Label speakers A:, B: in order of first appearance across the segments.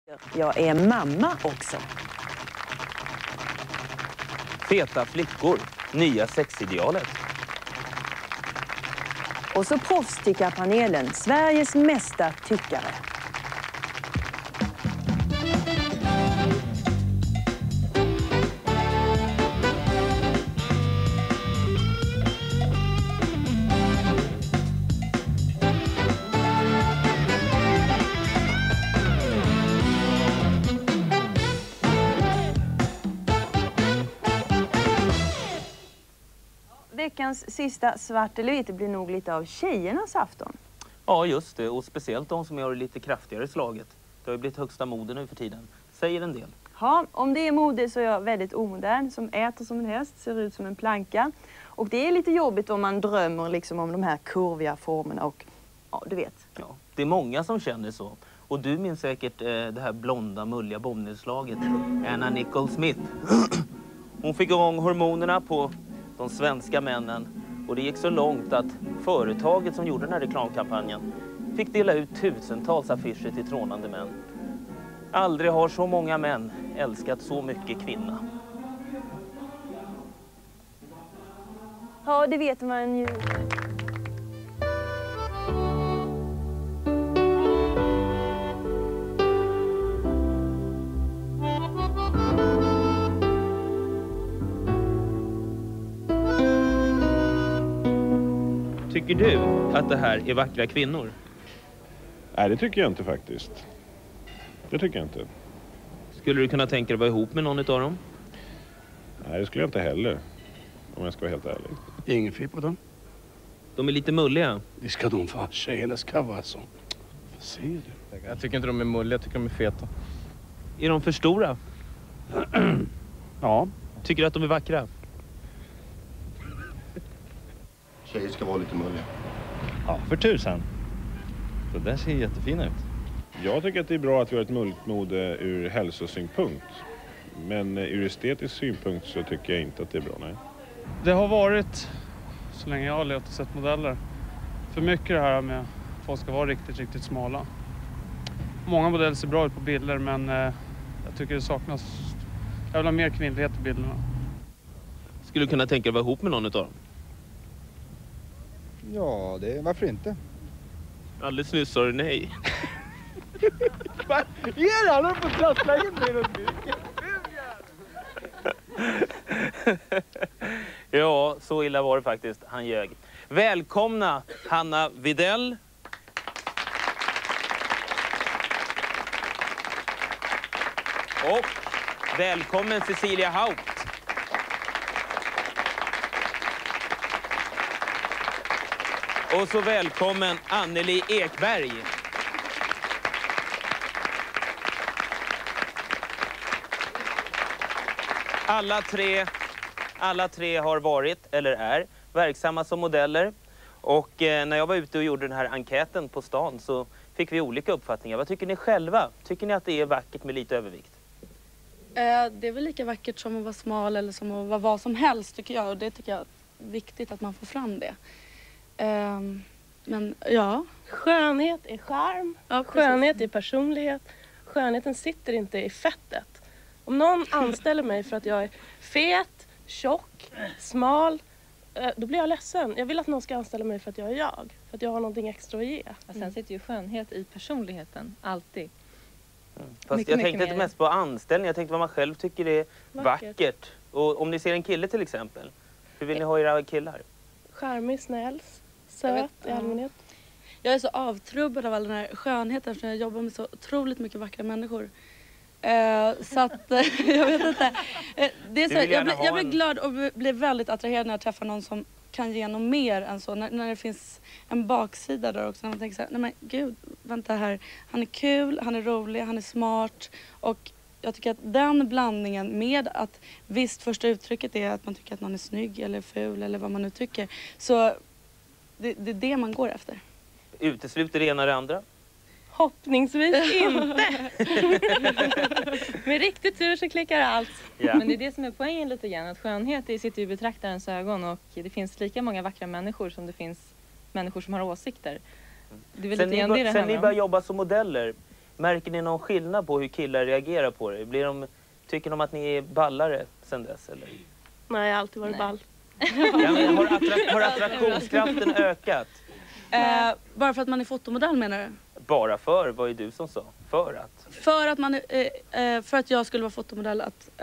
A: Jag är mamma också.
B: Feta flickor, nya sexidealet.
A: Och så proffstyckarpanelen, Sveriges mesta tyckare. Veckans sista svart eller vitt blir nog lite av tjejernas afton.
B: Ja, just det. Och speciellt de som är lite kraftigare i slaget. Det har ju blivit högsta mode nu för tiden. Säger en del.
A: Ja, om det är mode så är jag väldigt omodern. Som äter som en häst, ser ut som en planka. Och det är lite jobbigt om man drömmer liksom om de här kurviga formerna och ja, du vet.
B: Ja, det är många som känner så. Och du minns säkert det här blonda, mulliga bomullsslaget. Anna Nicole Smith. Hon fick igång hormonerna på de svenska männen. Och det gick så långt att företaget som gjorde den här reklamkampanjen fick dela ut tusentals affischer till trånande män. Aldrig har så många män älskat så mycket kvinna.
A: Ja, det vet man ju.
B: Tycker du att det här är vackra kvinnor?
C: Nej, det tycker jag inte faktiskt. Det tycker jag inte.
B: Skulle du kunna tänka dig att vara ihop med någon av dem?
C: Nej, det skulle jag inte heller. Om jag ska vara helt ärlig.
D: Inget fel på dem.
B: De är lite mulliga.
D: Det ska de vara. Tjejerna ska vara så. Vad säger du?
E: Jag tycker inte de är mulliga, jag tycker de är feta.
B: Är de för stora?
D: Ja.
B: Tycker du att de är vackra?
F: Tjejer ska vara lite mulliga.
E: Ja, för tusan. Det där ser jättefina ut.
C: Jag tycker att det är bra att vi har ett multmode ur hälsosynpunkt. Men ur estetisk synpunkt så tycker jag inte att det är bra, nej.
G: Det har varit, så länge jag har levt och sett modeller, för mycket det här med att folk ska vara riktigt, riktigt smala. Många modeller ser bra ut på bilder, men jag tycker det saknas. Jag vill ha mer kvinnlighet i bilderna.
B: Skulle du kunna tänka dig att vara ihop med någon av dem?
H: Ja, varför inte?
B: Alldeles nyss sa du nej.
E: Ge han upp och trassla in mig runt.
B: Ja, så illa var det faktiskt. Han ljög. Välkomna Hanna Widell. Och välkommen Cecilia Haupt. Och så välkommen Anneli Ekberg. Alla tre har varit, eller är, verksamma som modeller. Och när jag var ute och gjorde den här enkäten på stan så fick vi olika uppfattningar. Vad tycker ni själva? Tycker ni att det är vackert med lite övervikt?
I: Det är väl lika vackert som att vara smal eller som att vara vad som helst tycker jag. Och det tycker jag är viktigt att man får fram det. Men ja.
J: Skönhet är charm. Ja, skönhet är personlighet. Skönheten sitter inte i fettet. Om någon anställer mig för att jag är fet, tjock, smal, då blir jag ledsen. Jag vill att någon ska anställa mig för att jag är jag. För att jag har någonting extra att ge.
K: Och sen sitter ju skönhet i personligheten, alltid.
B: Fast mycket, jag tänkte inte mest på anställning. Jag tänkte vad man själv tycker är vackert. Och om ni ser en kille till exempel, hur vill ni ha era killar?
J: Charmig, snäll, söt i allmänhet.
I: Jag är så avtrubbad av all den här skönheten eftersom jag jobbar med så otroligt mycket vackra människor. Så att, jag vet inte. Det är så, jag blir glad och blir väldigt attraherad när jag träffar någon som kan ge något mer än så. När det finns en baksida där också. När man tänker så här, nej men gud, vänta här. Han är kul, han är rolig, han är smart. Och jag tycker att den blandningen med att visst första uttrycket är att man tycker att någon är snygg eller ful eller vad man nu tycker. Så det är det man går efter.
B: Utesluter det ena eller andra?
J: Hoppningsvis inte. Med riktigt tur så klickar allt.
K: Ja. Men det är det som är poängen lite grann. Att skönhet sitter ju i betraktarens ögon. Och det finns lika många vackra människor som det finns människor som har åsikter. Det är väl
B: sen
K: lite grann det
B: sen ni började jobba som modeller. Märker ni någon skillnad på hur killar reagerar på det? Tycker de att ni är ballare sen dess? Eller?
J: Nej, jag har alltid varit ball.
B: Ja, men har attraktionskraften ökat?
I: Bara för att man är fotomodell menar du?
B: Bara för? Vad är du som sa? För att?
I: För att jag skulle vara fotomodell.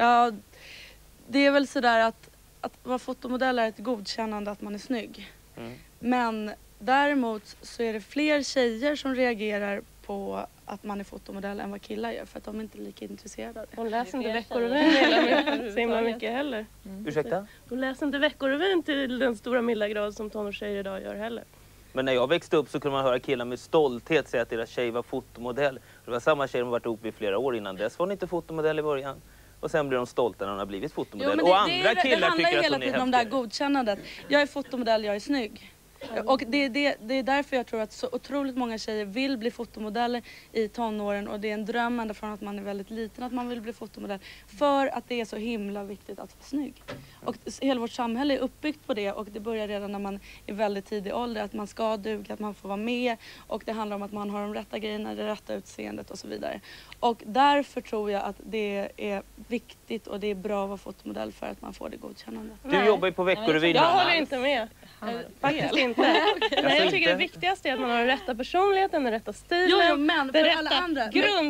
I: Det är väl sådär att vara fotomodell är ett godkännande att man är snygg.
B: Mm.
I: Men däremot så är det fler tjejer som reagerar på att man är fotomodell än vad killar gör. För att de är inte lika intresserade av det.
J: Hon läser inte Veckorevyn så himla mycket heller.
B: Ursäkta?
J: Hon läser inte Veckorevyn till den stora milda grad som tonårstjejer idag gör heller.
B: Men när jag växte upp så kunde man höra killar med stolthet säga att deras tjej var fotomodell. Det var samma tjej som varit ihop i flera år innan dess. Var hon inte fotomodell i början? Och sen blir de stolta när hon har blivit fotomodell.
I: Jo,
B: och andra killar tycker att hon är
I: häftig. Det handlar hela tiden om det här
B: häftigare.
I: godkännandet. Jag är fotomodell, jag är snygg. Och det är därför jag tror att så otroligt många tjejer vill bli fotomodeller i tonåren. Och det är en dröm ända från att man är väldigt liten att man vill bli fotomodell. För att det är så himla viktigt att vara snygg. Och hela vårt samhälle är uppbyggt på det. Och det börjar redan när man är väldigt tidig ålder. Att man ska duga, att man får vara med. Och det handlar om att man har de rätta grejerna, det rätta utseendet och så vidare. Och därför tror jag att det är viktigt och det är bra att vara fotomodell för att man får det godkännande.
B: Du jobbar ju på Veckorevyn.
J: Jag håller inte med. Faktiskt inte. Nej, jag tycker det viktigaste är att man har den rätta personligheten, den rätta stilen.
I: Jo, men för alla andra.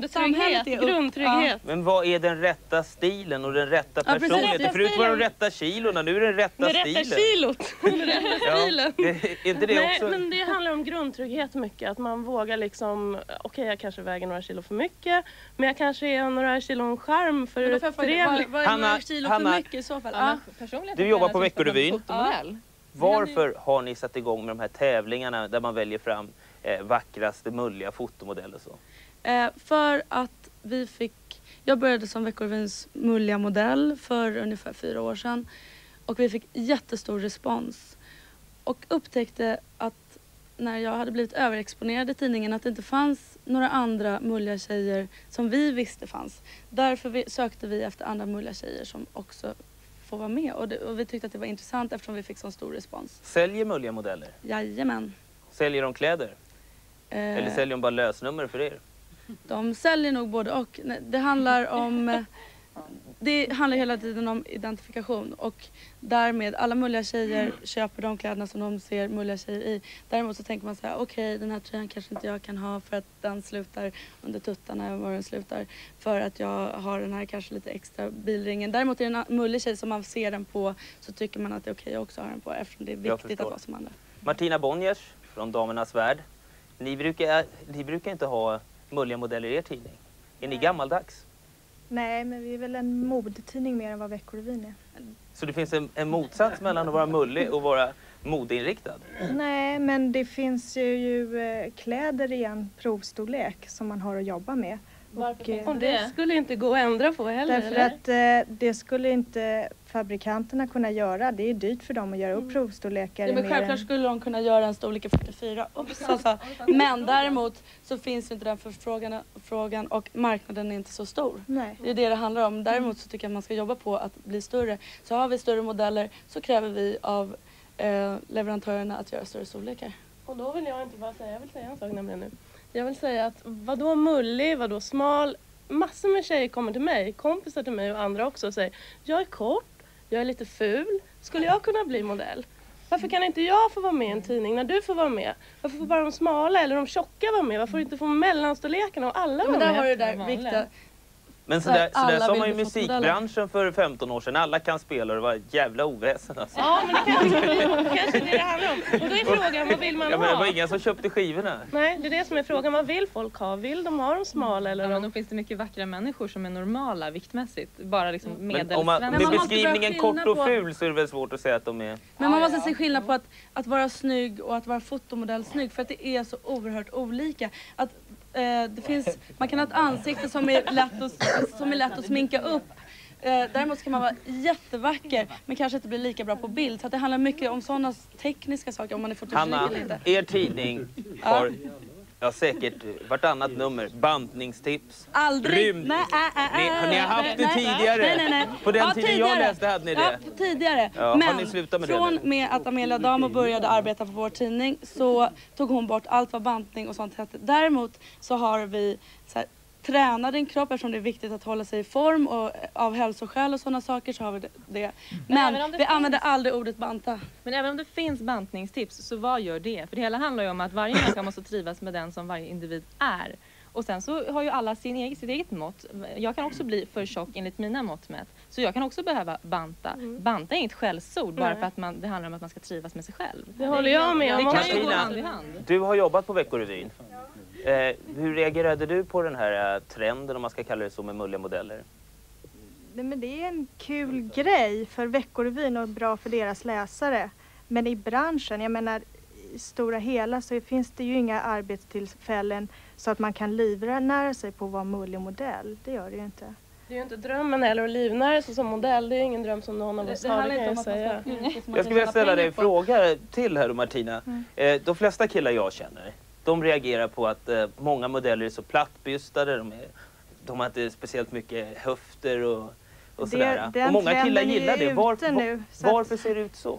J: Grundtrygghet.
B: Men vad är den rätta stilen och den rätta personligheten? Förut var de rätta kilorna, nu är det den rätta stilen.
J: Rätta kilot. Stilen.
B: Är inte det
J: Nej,
B: också?
J: men det handlar om grundtrygghet mycket. Att man vågar liksom, okej, jag kanske väger några kilo för mycket. Men jag kanske är några kilo charm för trevligt.
I: Vad är några kilo för mycket i så fall?
B: Du jobbar på Veckorevyn. Varför har ni satt igång med de här tävlingarna där man väljer fram vackraste mulliga fotomodeller och så?
I: För att jag började som Veckorevyns mulliga modell för ungefär 4 år sedan. Och vi fick jättestor respons. Och upptäckte att när jag hade blivit överexponerad i tidningen att det inte fanns några andra mulliga tjejer som vi visste fanns. Därför sökte vi efter andra mulliga tjejer som också får vara med. Och vi tyckte att det var intressant eftersom vi fick så stor respons.
B: Säljer mulliga modeller?
I: Jajamän.
B: Säljer de kläder? Eller säljer de bara lösnummer för er?
I: De säljer nog både och. Det handlar hela tiden om identifikation och därmed alla mulliga tjejer köper de kläderna som de ser mulliga tjejer i. Däremot så tänker man så här, okej, den här tröjan kanske inte jag kan ha för att den slutar under tuttarna var den slutar. För att jag har den här kanske lite extra bilringen. Däremot är det en mullig tjej som man ser den på så tycker man att det är okej att också ha den på eftersom det är viktigt att vara som andra.
B: Martina Bonniers från Damernas Värld. Ni brukar inte ha mulliga modeller i er tidning. Är ni gammaldags?
L: Nej, men vi är väl en modetidning mer än vad Veckorevyn är.
B: Så det finns en motsats mellan att vara mullig och vara modeinriktad?
L: Nej, men det finns ju kläder i en provstorlek som man har att jobba med.
J: Och det skulle inte gå att ändra på heller.
L: Därför att det skulle inte fabrikanterna kunna göra. Det är dyrt för dem att göra upp provstorlekar.
I: Ja, men självklart skulle de kunna göra en storlek 44. Men däremot så finns inte den förfrågan och marknaden är inte så stor.
L: Nej.
I: Det är det handlar om. Däremot så tycker jag att man ska jobba på att bli större. Så har vi större modeller så kräver vi av leverantörerna att göra större storlekar.
J: Och då vill jag inte bara säga, jag vill säga en sak nämligen nu. Jag vill säga att vadå mullig, vadå smal, massor med tjejer kommer till mig, kompisar till mig och andra också och säger jag är kort, jag är lite ful, skulle jag kunna bli modell? Varför kan inte jag få vara med i en tidning när du får vara med? Varför får bara de smala eller de tjocka vara med? Varför inte få mellanstorlekarna och alla vara med?
I: Men där har du det där viktiga.
B: Men så där sa man ju musikbranschen för 15 år sedan. Alla kan spela och det var jävla oväsen alltså.
J: Ja, men det kanske det handlar om. Och då är frågan, vad vill man ha?
B: Men det var ingen som köpte skivorna.
J: Nej, det är det som är frågan. Vad vill folk ha? Vill de ha dem smala eller?
K: Men då finns det mycket vackra människor som är normala viktmässigt. Bara liksom
B: medelsvänner. Med beskrivningen kort och ful så är det väl svårt att säga att de är...
I: Men man måste se skillnad på att vara snygg och att vara fotomodell snygg. För att det är så oerhört olika. Man kan ha ett ansikte som är lätt att sminka upp. Däremot kan man vara jättevacker men kanske inte bli lika bra på bild. Så att det handlar mycket om sådana tekniska saker om man är fotogenisk eller inte.
B: Hanna, er tidning har Ja, säkert vartannat nummer. Bantningstips.
I: Aldrig.
B: Rymd. Ni har haft det tidigare.
I: Nej.
B: På den tiden jag läste hade ni det.
I: Ja, tidigare.
B: Ja,
I: men
B: har ni slutat med
I: från
B: det nu?
I: med att Amelia Adamo började arbeta på vår tidning så tog hon bort allt vad bantning och sånt hette. Däremot så har vi så här, träna din kropp eftersom det är viktigt att hålla sig i form och av hälsoskäl och sådana saker så har vi det. Men vi använder aldrig ordet banta.
K: Men även om det finns bantningstips så vad gör det? För det hela handlar ju om att varje människa måste trivas med den som varje individ är. Och sen så har ju alla sitt eget mått. Jag kan också bli för tjock enligt mina mått mätt. Så jag kan också behöva banta. Banta är inget skällsord bara för att det handlar om att man ska trivas med sig själv.
J: Det håller jag med om.
K: Det kan ju gå hand i hand.
B: Du har jobbat på Veckorevyn. Hur reagerade du på den här trenden, om man ska kalla det så, med mulliga modeller?
L: Men det är en kul grej för Veckorevyn och bra för deras läsare. Men i branschen, jag menar i stora hela så finns det ju inga arbetstillfällen så att man kan livnära sig på att vara mullig modell. Det gör det ju inte.
J: Det är ju inte drömmen heller att livnära sig som modell. Det är ingen dröm som någon av oss har, det kan jag säga.
B: Jag skulle vilja ställa dig en fråga till här då, Martina. De flesta killar jag känner, de reagerar på att många modeller är så plattbystade, de har inte speciellt mycket höfter och sådär. Och många killar gillar det. Varför ser det ut så?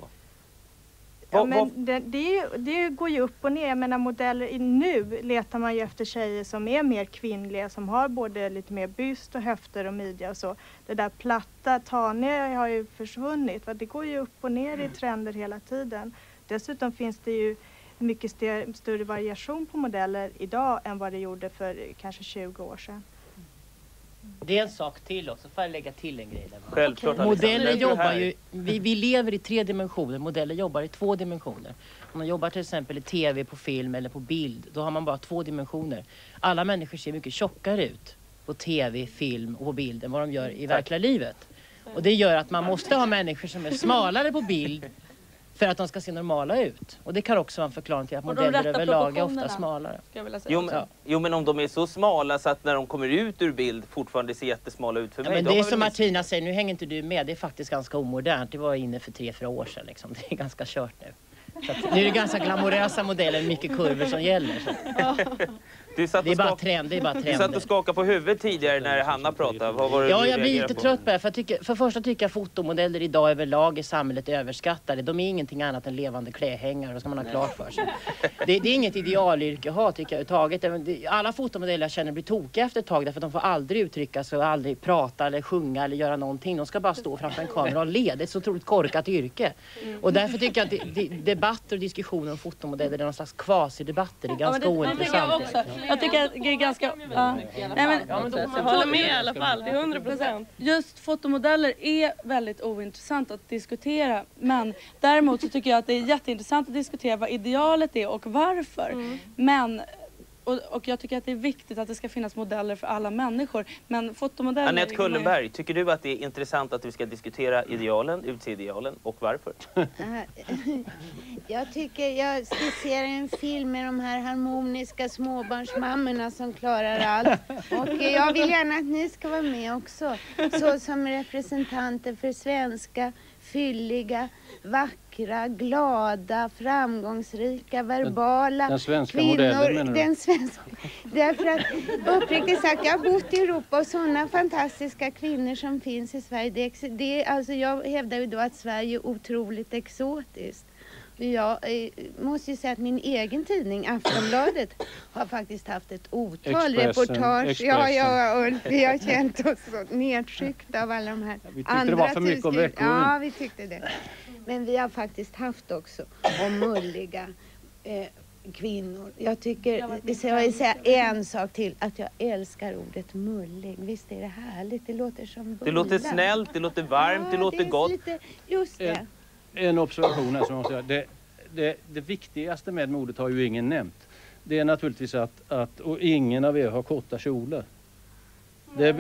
L: Ja, men det går ju upp och ner. Jag menar modeller, nu letar man ju efter tjejer som är mer kvinnliga, som har både lite mer byst och höfter och midja och så. Det där platta, taniga har ju försvunnit. Det går ju upp och ner i trender hela tiden. Dessutom finns det ju mycket större variation på modeller idag än vad det gjorde för kanske 20 år sedan.
M: Det är en sak till också, får jag lägga till en grej där.
B: Självklart.
M: Modeller jobbar ju, vi lever i 3 dimensioner, modeller jobbar i 2 dimensioner. Om man jobbar till exempel i tv, på film eller på bild, då har man bara 2 dimensioner. Alla människor ser mycket tjockare ut på tv, film och på bild än vad de gör i verkliga livet. Och det gör att man måste ha människor som är smalare på bild för att de ska se normala ut. Och det kan också vara en förklaring till att modeller överlag är ofta smalare.
B: Jo, men om de är så smala så att när de kommer ut ur bild fortfarande ser jättesmala ut för mig.
M: Men det är som Martina säger, nu hänger inte du med. Det är faktiskt ganska omodernt. Det var inne för 3-4 år sedan liksom. Det är ganska kört nu. Så nu är det ganska glamorösa modeller, mycket kurvor som gäller. Det är bara trend,
B: Du satt och skakade på huvudet tidigare när Hanna pratade. Vad var det
M: jag blir lite trött på det. För det första tycker jag fotomodeller idag överlag i samhället är överskattade. De är ingenting annat än levande klädhängare, och ska man ha klart för sig. Det är inget idealyrke att ha, tycker jag överhuvudtaget. Alla fotomodeller jag känner blir tokiga efter ett tag, därför att de får aldrig uttrycka sig och aldrig prata eller sjunga eller göra någonting. De ska bara stå framför en kamera och le. Det är ett så otroligt korkat yrke. Och därför tycker jag att debatter och diskussioner om fotomodeller är någon slags kvasidebatter. Det är ganska ointressant.
I: Jag tycker att det är ganska...
J: Jag håller med i alla fall, det är 100%.
I: Just fotomodeller är väldigt ointressant att diskutera. Men däremot så tycker jag att det är jätteintressant att diskutera vad idealet är och varför. Men... Och jag tycker att det är viktigt att det ska finnas modeller för alla människor. Men fotomodeller...
B: Annette Kullenberg, tycker du att det är intressant att vi ska diskutera idealen, utseendealen och varför?
N: Jag tycker jag skisserar en film med de här harmoniska småbarnsmammorna som klarar allt. Och jag vill gärna att ni ska vara med också. Så som representanter för svenska, fylliga, vackra, glada, framgångsrika, verbala
O: den svenska
N: kvinnor.
O: Modellen, menar du?
N: Den svenska. Därför att uppriktigt sagt, jag har bott i Europa och sådana fantastiska kvinnor som finns i Sverige. Alltså jag hävdar ju då att Sverige är otroligt exotiskt. Jag måste ju säga att min egen tidning, Aftonbladet, har faktiskt haft ett otal reportage. Ja, och vi har känt oss så nedtryckta av alla de här
O: vi tyckte det var för mycket om veckor.
N: Ja, vi tyckte det. Men vi har faktiskt haft också om mulliga kvinnor. Jag tycker, jag vill säga en sak till, att jag älskar ordet mullig. Visst är det härligt, det låter som bullar.
B: Det låter snällt, det låter varmt, det låter gott.
N: Lite, just det.
O: En observation här som jag måste säga. Det viktigaste med modet har ju ingen nämnt. Det är naturligtvis att och ingen av er har korta kjolar. Det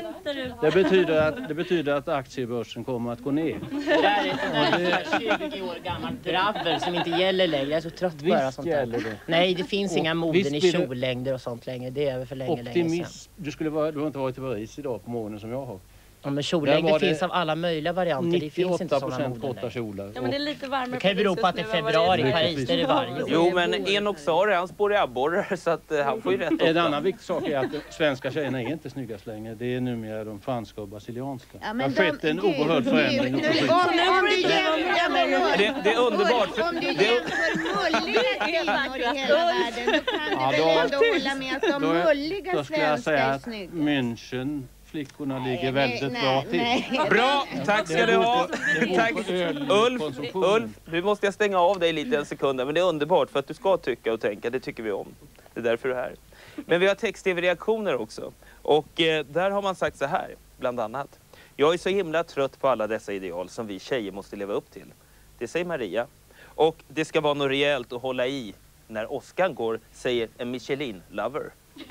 O: betyder att aktiebörsen kommer att gå ner.
M: Det där är ett 20 år gammalt dravel som inte gäller längre. Jag är så trött på det sånt där. Nej, det finns inga moden i kjollängder och sånt längre. Det är över för länge sedan.
O: Du har inte varit i Paris idag på morgonen som jag har.
M: Ja, men kjollängder finns av alla möjliga varianter. Det finns inte sådana modeller.
O: korta kjolar.
I: Ja, men det är lite varmare.
M: Det kan ju bero på att det är februari i Paris, det är det varje år.
B: Jo, men Enoch Saari, han spår i abborrar så att han får ju rätt ofta.
O: En annan viktig sak är att svenska tjejerna är inte snyggast längre. Det är numera de franska och brasilianska.
N: Ja,
O: det har skett en oerhörd förändring.
N: Om du
B: Det är underbart.
N: Om du jämför mulliga kvinnor i hela världen, då kan du väl ändå hålla med att de mulliga svenska är snygga.
O: München. Flickorna ligger väldigt bra till.
B: Bra, tack ska du ha. Tack. Ulf, nu måste jag stänga av dig lite en sekund. Men det är underbart för att du ska tycka och tänka. Det tycker vi om. Det är därför du är här. Men vi har text-tv-reaktioner också. Och där har man sagt så här, bland annat. Jag är så himla trött på alla dessa ideal som vi tjejer måste leva upp till. Det säger Maria. Och det ska vara något rejält att hålla i när Oscar går, säger en Michelin-lover.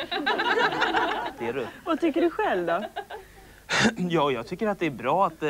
B: Det är du.
A: Vad tycker du själv då?
B: Ja, jag tycker att det är bra att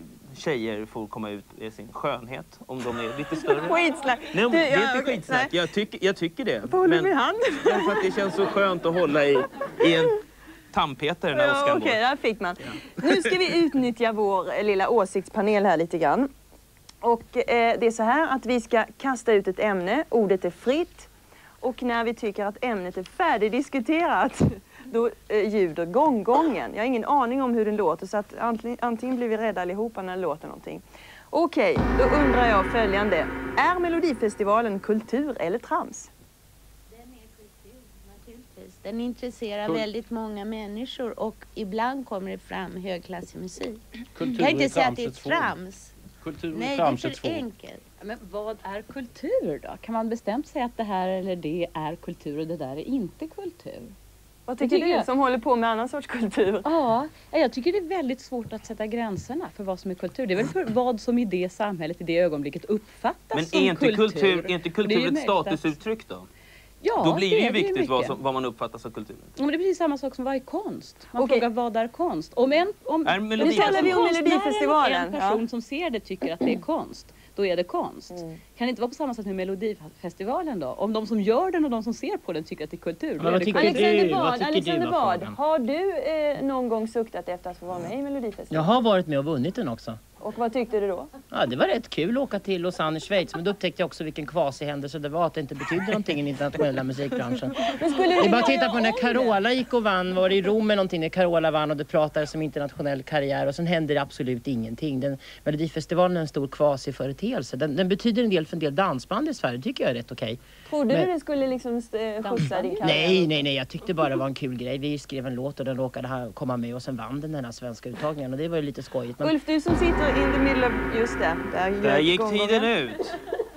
B: tjejer får komma ut i sin skönhet om de är lite större.
A: Skitsnack.
B: Nej, det är inte skitsnack. Jag tycker det.
A: Vad håller du med hand?
B: För att det känns så skönt att hålla i en tandpetare när Oscar går.
A: Okej, där fick man. Nu ska vi utnyttja vår lilla åsiktspanel här lite grann. Och det är så här att vi ska kasta ut ett ämne. Ordet är fritt. Och när vi tycker att ämnet är färdigdiskuterat, då ljuder gånggången. Jag har ingen aning om hur den låter, så att antingen blir vi rädda allihopa när det låter någonting. Okej, då undrar jag följande. Är Melodifestivalen kultur eller trams?
N: Den är kultur, naturligtvis. Den intresserar väldigt många människor och ibland kommer det fram högklassig musik. Jag kan inte säga att det är trams. Nej, det är för enkelt.
K: Men vad är kultur då? Kan man bestämt säga att det här eller det är kultur och det där är inte kultur?
A: Vad tycker du som håller på med annan sorts kultur?
K: Ja, jag tycker det är väldigt svårt att sätta gränserna för vad som är kultur. Det är väl för vad som i det samhället, i det ögonblicket uppfattas som kultur.
B: Men är inte kultur ett statusuttryck då?
K: Ja,
B: då blir det ju viktigt vad man uppfattar som kultur.
K: Men det är precis samma sak som vad är konst. Man frågar vad är konst. Om
A: nu talar vi om Melodifestivalen.
K: En person som ser det tycker att det är konst, då är det konst. Kan det inte vara på samma sätt med Melodifestivalen då? Om de som gör den och de som ser på den tycker att det är kultur, då är det kultur.
A: Alexander Bard, har du någon gång suktat efter att få vara med i Melodifestivalen?
M: Jag har varit med och vunnit den också.
A: Och vad tyckte du då?
M: Ja, det var rätt kul att åka till Lausanne i Schweiz. Men då upptäckte jag också vilken kvasihändelse det var. Att det inte betydde någonting i den internationella musikbranschen.
A: Men skulle
M: det är bara att titta på när Carola gick och vann. Var det i Rom eller någonting när Carola vann och det pratades om internationell karriär. Och sen hände det absolut ingenting. Melodifestivalen är en stor kvasiföreteelse. Den betyder en del för en del dansband i Sverige. Det tycker jag är rätt okej.
A: Trodde du det skulle liksom skjutsa din karriär?
M: Nej. Jag tyckte bara det var en kul grej. Vi skrev en låt och den råkade komma med. Och sen vann den här svenska uttagningen. Och det var ju lite skojigt. Men...
A: Ulf, du som sitter in the middle of... Just det.
B: Där gick tiden ut.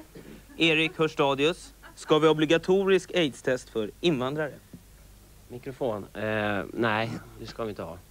B: Erik Hörstadius, ska vi obligatorisk AIDS-test för invandrare?
P: Mikrofon. Nej, det ska vi inte ha.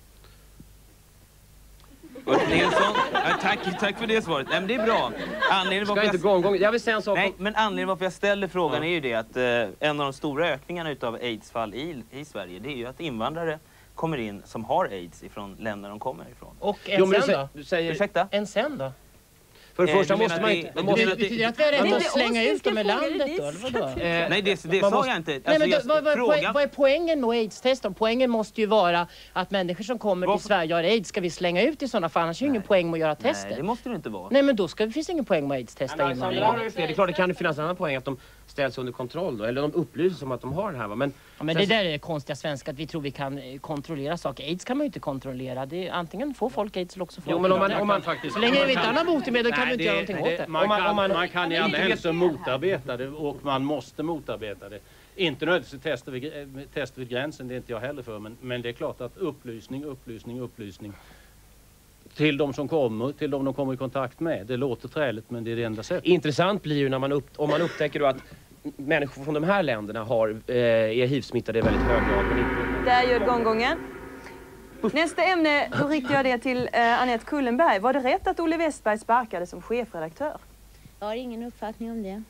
B: Ulf Nilsson, tack för det svaret. Nej, men det är bra.
P: Jag vill säga en sak.
B: Nej, men anledningen varför jag ställer frågan är ju det att en av de stora ökningarna utav AIDS-fall i Sverige, det är ju att invandrare kommer in som har AIDS ifrån länder de kommer ifrån.
M: Och en sen då?
P: Du säger...
B: Ursäkta?
M: En sen då?
P: För det första måste man inte...
M: Det betyder att vi har rätt att slänga ut dem i landet då?
B: Nej, det sa jag inte.
M: Nej, men vad är poängen med AIDS-testen? Poängen måste ju vara att människor som kommer till Sverige har AIDS ska vi slänga ut i sådana fall. Annars är det ingen poäng med att göra tester.
B: Nej, det måste det inte vara.
M: Nej, men då finns det ingen poäng med AIDS-testa invandrare.
P: Det är klart det kan finnas en annan poäng att de ställs under kontroll då. Eller de upplyser om att de har det här. Men
M: det där är konstiga svenska att vi tror vi kan kontrollera saker. AIDS kan man ju inte kontrollera. Det är, antingen får folk AIDS eller också får
P: folk. Jo, men om man faktiskt...
M: Så länge vi inte har något botemedel kan vi inte göra någonting åt det.
O: Man kan i alla händelser motarbeta det och man måste motarbeta det. Inte nödvändigtvis test vid gränsen, det är inte jag heller för. Men det är klart att upplysning till de som kommer, till de kommer i kontakt med. Det låter träligt men det är det enda sättet.
P: Intressant blir ju när om man upptäcker då att människor från de här länderna är HIV-smittade i väldigt hög grad. Men inte...
A: Där gör gånggången. Nästa ämne, då riktar jag det till Anette Kullenberg. Var det rätt att Olle Westberg sparkade som chefredaktör?
N: Jag har ingen uppfattning om det.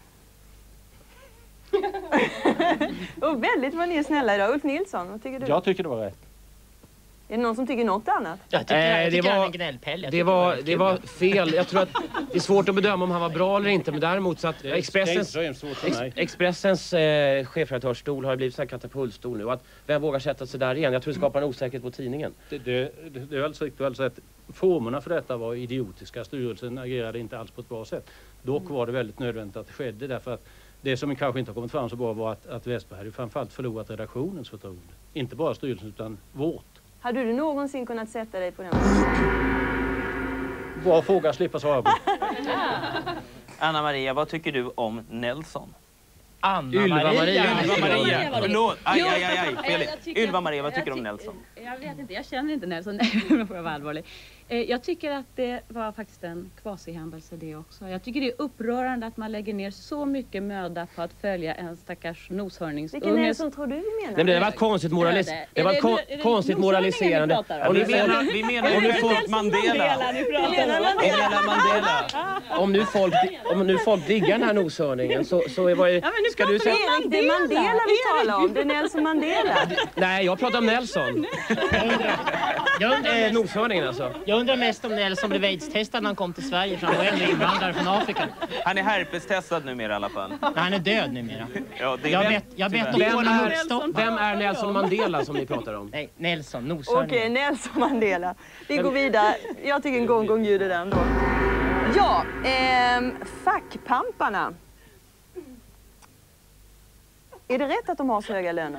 A: Och väldigt vad ni är snälla idag. Ulf Nilsson, vad tycker du?
O: Jag tycker det var rätt.
A: Är det någon som tycker något annat?
M: Jag tycker han är en gnällpelle.
P: Det var fel. Jag tror att det är svårt att bedöma om han var bra eller inte. Men däremot så att Expressens chefredaktörsstol har blivit så här katapultstol nu. Och att vem vågar sätta sig där igen? Jag tror det skapar en osäkerhet på tidningen.
O: Det är alltså riktigt. Alltså att formerna för detta var idiotiska. Styrelsen agerade inte alls på ett bra sätt. Dock var det väldigt nödvändigt att det skedde. Därför att det som kanske inte har kommit fram så bra var att Westberg hade framförallt förlorat redaktionens förtroende. Inte bara styrelsen utan vårt.
A: Hade du någonsin kunnat sätta dig på den?
O: Bra fråga, slippa svara på.
B: Anna Maria, vad tycker du om Nelson?
P: Ylva Maria.
B: Förlåt. Aj. Ylva Maria, vad tycker du om Nelson?
Q: Jag vet inte, jag känner inte Nelson. Får jag vara allvarlig. Jag tycker att det var faktiskt en kvasihändelse det också. Jag tycker det är upprörande att man lägger ner så mycket möda på att följa en stackars noshörningsunge.
A: Vilken Nelson tror du vi menar?
P: Nej, det var konstigt konstigt moraliserande.
B: Och vi menar folk Mandela.
P: Om nu folk diggar den här noshörningen så var ju...
A: Ska du säga Erik, det är Mandela vi talar om. Det är Nelson Mandela.
P: Nej, jag pratar om Nelson. Noshörningen alltså.
M: Jag undrar mest om Nelson blev aids-testad när han kom till Sverige. För han var ändå invandrare från Afrika.
B: Han är herpes-testad numera i alla fall.
M: Nej, han är död numera.
B: Ja,
M: jag vet
P: vem är Nelson Mandela som ni pratar om?
M: Nej, Nelson, noshörningen.
A: Okej, Nelson Mandela. Vi går vidare. Jag tycker en gång ljuder den då. Ja, fackpamparna. Är det rätt att de har så höga löner?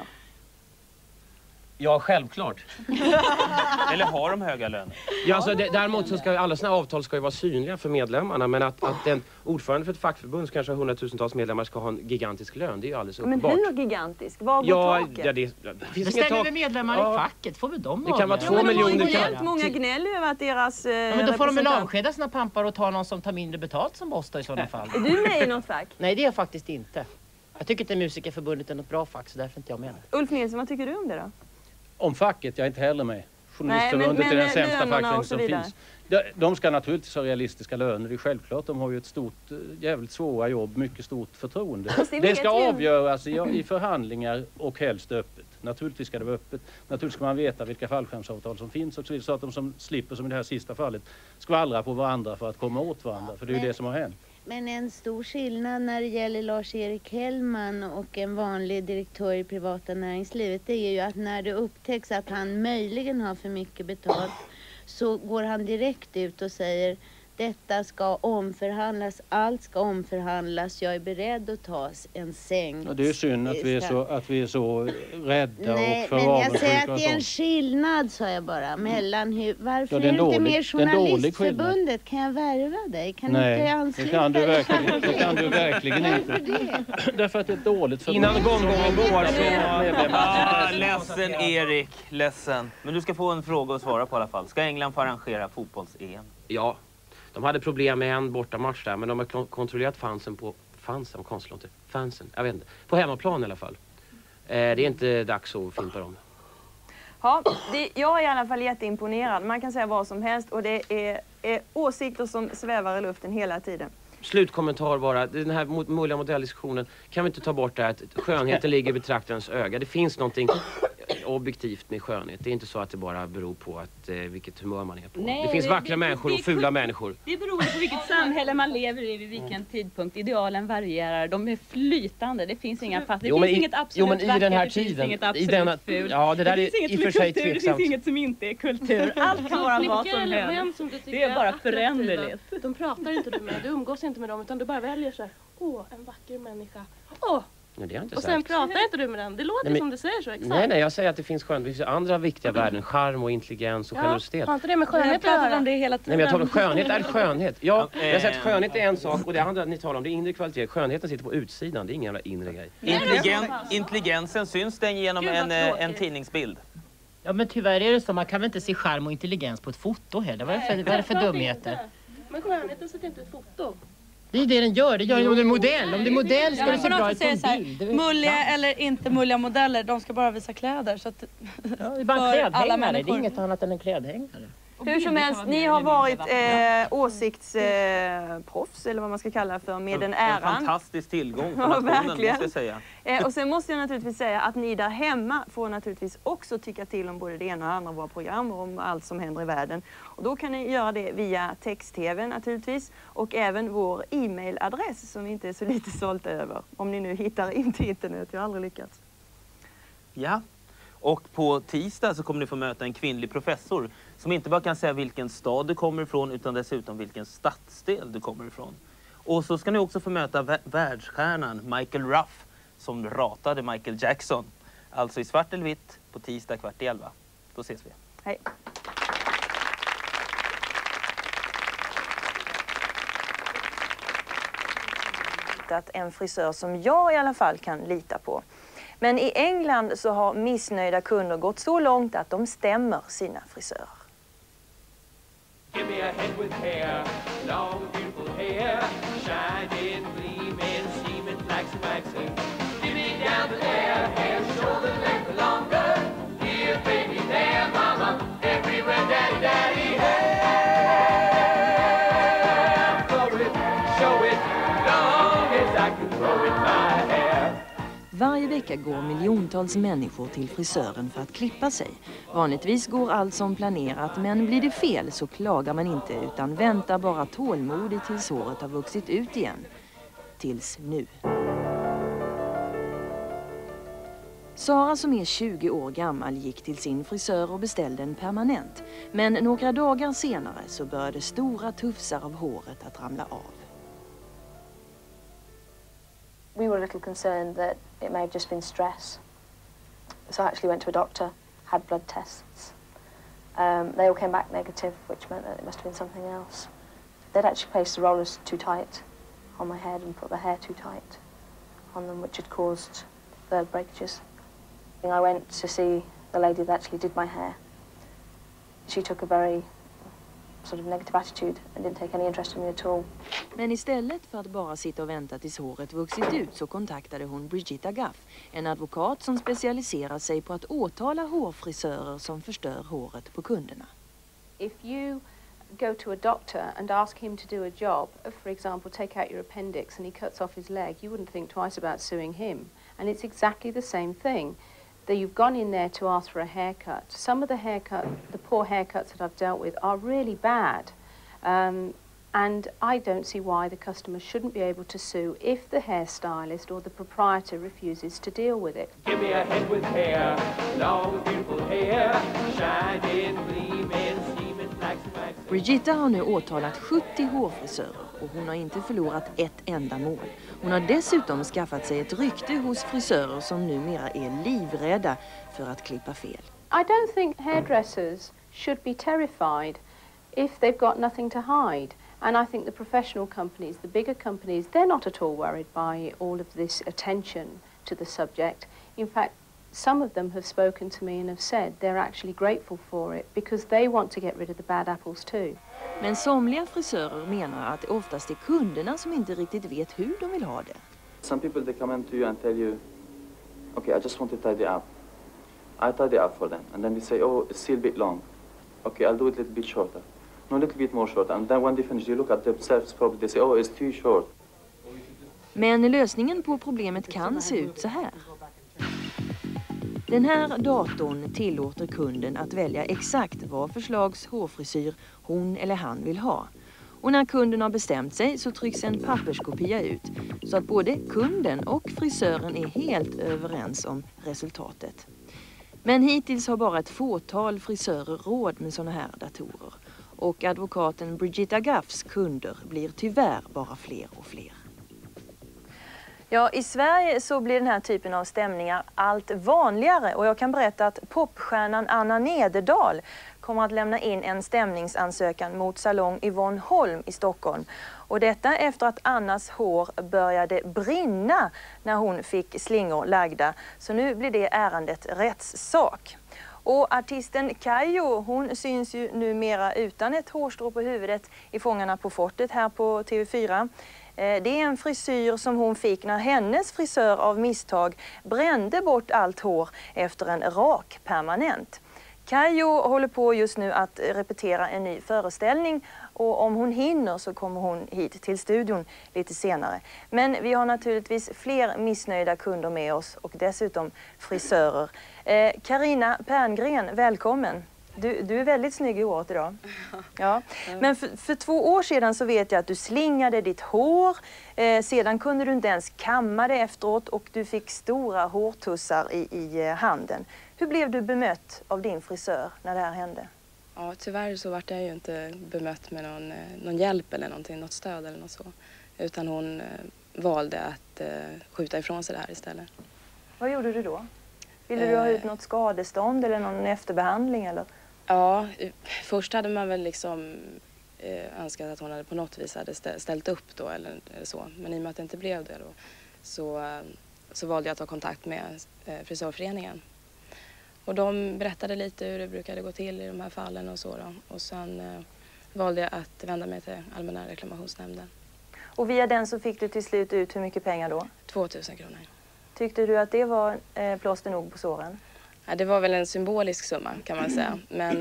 P: Ja, självklart.
B: Eller har de höga löner?
P: Ja, alltså, däremot så ska alla såna avtal ska ju vara synliga för medlemmarna. Men att en ordförande för ett fackförbund som kanske har 100-tusentals medlemmar ska ha en gigantisk lön, det är ju alldeles uppenbart.
A: Men hur gigantisk? Vad går taket?
M: Det stämmer med medlemmar i facket, får vi dem.
P: Det kan vara 2 miljoner.
A: Många gnäller över att deras
M: men då får de väl avskeda sina pampar och ta någon som tar mindre betalt som boss i sådana fall.
A: Är du med i något fack?
M: Nej, det är jag faktiskt inte. Jag tycker inte Musikerförbundet är något bra fack, så därför är inte jag med.
A: Ulf Nilsson, vad tycker du om det då?
O: Om facket, jag är inte heller med. Journalistförbundet är den sämsta fackförening som finns. De ska naturligtvis ha realistiska löner, det är självklart. De har ju ett stort, jävligt svåra jobb, mycket stort förtroende. Det ska avgöras i förhandlingar och helst öppet. Naturligtvis ska det vara öppet. Naturligtvis ska man veta vilka fallskärmsavtal som finns och så att de som slipper, som i det här sista fallet, skvallra på varandra för att komma åt varandra. För det är ju det som har hänt.
N: Men en stor skillnad när det gäller Lars-Erik Hellman och en vanlig direktör i privata näringslivet, det är ju att när det upptäcks att han möjligen har för mycket betalt så går han direkt ut och säger: detta ska omförhandlas, allt ska omförhandlas, jag är beredd att ta en sänk.
O: Ja, det är synd att vi är så rädda och för
N: men jag säger att det är en skillnad, sa jag bara, mellan varför är du inte med Journalistförbundet? Kan jag värva dig? Kan du inte ansluta dig?
O: Det kan du verkligen inte. Därför att det är dåligt för
P: innan gången går
B: ledsen Erik, ledsen. Men du ska få en fråga att svara på i alla fall. Ska England få arrangera fotbolls-EM?
P: Ja. De hade problem med en bortamatch där, men de har kontrollerat fansen, jag vet inte. På hemmaplan i alla fall. Det är inte dags att fimpa dem.
A: Ja, jag är i alla fall jätteimponerad. Man kan säga vad som helst och det är åsikter som svävar i luften hela tiden.
P: Slutkommentar bara, den här möjliga modelldiskussionen, kan vi inte ta bort det här att skönheten ligger i betraktarens öga. Det finns någonting objektivt med skönhet. Det är inte så att det bara beror på att vilket humör man är på. Nej, det finns vackra människor och fula människor.
Q: Det beror på vilket samhälle man lever i vid vilken tidpunkt. Idealen varierar. De är flytande. Det finns inga fast. Det finns inget absolut vackert.
P: I den här
Q: det
P: tiden.
Q: Finns inget absolut fult.
P: Ja, det där är i och för sig tveksamt.
Q: Det finns inget som inte är kultur. Allt kan vara vad som helst. Det är bara föränderligt.
J: De pratar inte du med. Du umgås inte med dem utan du bara väljer så här. En vacker människa.
P: Nej, det har jag inte
J: och
P: sagt.
J: sen pratar inte du med den. Det låter som du säger så exakt.
P: Nej, jag säger att det finns skönhet. Det finns andra viktiga värden. Charm och intelligens och generositet.
J: Har inte det med skönhet att göra?
Q: Om det hela tiden.
P: Nej, men jag talar om skönhet är skönhet. Ja, jag har sett skönhet är en sak och det andra ni talar om det är inre kvalitet. Skönheten sitter på utsidan. Det är ingen jävla inre grej.
B: Intelligensen syns den genom en tidningsbild.
M: Ja, men tyvärr är det så. Man kan väl inte se charm och intelligens på ett foto heller. Vad är det för dumheter?
J: Men skönheten sitter inte i ett foto.
M: Det är det den gör. Det gör den om det är modell. Om det är modell ska det se bra ut på en bild.
I: Mulliga eller inte mulliga modeller, de ska bara visa kläder. Så att
M: det är bara en klädhängare. Det är inget annat än en klädhängare.
A: Hur som helst, ni har varit åsiktsproffs eller vad man ska kalla för med den äran.
B: En fantastisk tillgång för nationen, måste jag säga.
A: Och sen måste jag naturligtvis säga att ni där hemma får naturligtvis också tycka till om både det ena och andra av våra program och om allt som händer i världen. Och då kan ni göra det via text-tv naturligtvis och även vår e-mailadress som vi inte är så lite stolta över. Om ni nu hittar in till internet, jag har aldrig lyckats.
B: Ja. Och på tisdag så kommer ni få möta en kvinnlig professor som inte bara kan säga vilken stad du kommer ifrån utan dessutom vilken stadsdel du kommer ifrån. Och så ska ni också få möta världsstjärnan Michael Ruff som ratade Michael Jackson. Alltså i svart eller vitt på tisdag 11:15. Då ses vi.
A: Hej! En frisör som jag i alla fall kan lita på. Men i England så har missnöjda kunder gått så långt att de stämmer sina frisörer.
R: Give me a head with hair, long beautiful hair, shining, gleaming, seeming like some waxing. Give me down the there, hair, shoulder length longer. Here, baby, there, mama, everywhere, daddy, daddy, hair. Throw it, show it, long as I can throw it, my hair.
S: Varje vecka går miljontals människor till frisören för att klippa sig. Vanligtvis går allt som planerat, men blir det fel så klagar man inte utan väntar bara tålmodigt tills håret har vuxit ut igen. Tills nu. Sara som är 20 år gammal gick till sin frisör och beställde en permanent. Men några dagar senare så började stora tufsar av håret att ramla av.
T: We were a little concerned that it may have just been stress. So I actually went to a doctor, had blood tests. They all came back negative, which meant that it must have been something else. They'd actually placed the rollers too tight on my head and put the hair too tight on them, which had caused further breakages. I went to see the lady that actually did my hair. She took a very sort of negative attitude and didn't take any interest in me at all.
S: Men istället för att bara sitta och vänta tills håret vuxit ut så kontaktade hon Brigitta Gaff, en advokat som specialiserar sig på att åtala hårfrisörer som förstör håret på kunderna.
U: If you go to a doctor and ask him to do a job, for example, take out your appendix and he cuts off his leg, you wouldn't think twice about suing him. And it's exactly the same thing. That you've gone in there to ask for a haircut. Some of the poor haircuts that I've dealt with are really bad. And I don't see why the customer shouldn't be able to sue if the hairstylist or the proprietor refuses to deal with it.
R: Give me a head with hair, long beautiful hair, shining, gleaming, seeming like some waxing.
S: Brigitta har nu åtalat 70 hårfrisörer och hon har inte förlorat ett enda mål. Hon har dessutom skaffat sig ett rykte hos frisörer som numera är livrädda för att klippa fel.
U: I don't think hairdressers should be terrified if they've got nothing to hide. And I think the professional companies, the bigger companies, they're not at all worried by all of this attention to the subject. In fact, some of them have spoken to me and have said they're actually grateful for it because they want to get rid of the bad apples too.
S: Men somliga frisörer menar att det oftast är kunderna som inte riktigt vet hur de vill ha det.
V: Some people they come in to you and tell you, okay, I just want to tidy up. I tidy up for them and then they say, oh, it's still a bit long. Okay, I'll do it a little bit shorter. No, a little bit more short. And then when they finish, you look at themselves probably, they say, oh, it's too short.
S: Men lösningen på problemet kan se ut så här. Den här datorn tillåter kunden att välja exakt vad för slags hårfrisyr hon eller han vill ha. Och när kunden har bestämt sig så trycks en papperskopia ut så att både kunden och frisören är helt överens om resultatet. Men hittills har bara ett fåtal frisörer råd med såna här datorer. Och advokaten Brigitta Gaffs kunder blir tyvärr bara fler och fler.
A: Ja, i Sverige så blir den här typen av stämningar allt vanligare och jag kan berätta att popstjärnan Anna Nederdal kommer att lämna in en stämningsansökan mot salong Yvonne Holm i Stockholm. Och detta efter att Annas hår började brinna när hon fick slingor lagda. Så nu blir det ärendet rättssak. Och artisten Kayo, hon syns ju numera utan ett hårstrå på huvudet i Fångarna på fortet här på TV4. Det är en frisyr som hon fick när hennes frisör av misstag brände bort allt hår efter en rak permanent. Kajo håller på just nu att repetera en ny föreställning och om hon hinner så kommer hon hit till studion lite senare. Men vi har naturligtvis fler missnöjda kunder med oss och dessutom frisörer. Carina Perngren, välkommen. Du är väldigt snygg i håret idag. Ja. Men för 2 år sedan så vet jag att du slingade ditt hår. Sedan kunde du inte ens kamma det efteråt och du fick stora hårtussar i handen. Hur blev du bemött av din frisör när det här hände?
D: Ja, tyvärr så vart jag ju inte bemött med någon hjälp eller någonting, något stöd eller något så. Utan hon valde att skjuta ifrån sig det här istället.
A: Vad gjorde du då? Ville du ha ut något skadestånd eller någon efterbehandling eller?
D: Ja, först hade man väl liksom önskat att hon hade på något vis hade ställt upp då eller så. Men i och med att det inte blev det då så valde jag att ta kontakt med frisörföreningen. Och de berättade lite hur det brukade gå till i de här fallen och så då. Och sen valde jag att vända mig till Allmänna reklamationsnämnden.
A: Och via den så fick du till slut ut hur mycket pengar då?
D: 2000 kronor.
A: Tyckte du att det var plåster nog på såren?
D: Ja, det var väl en symbolisk summa kan man säga. Men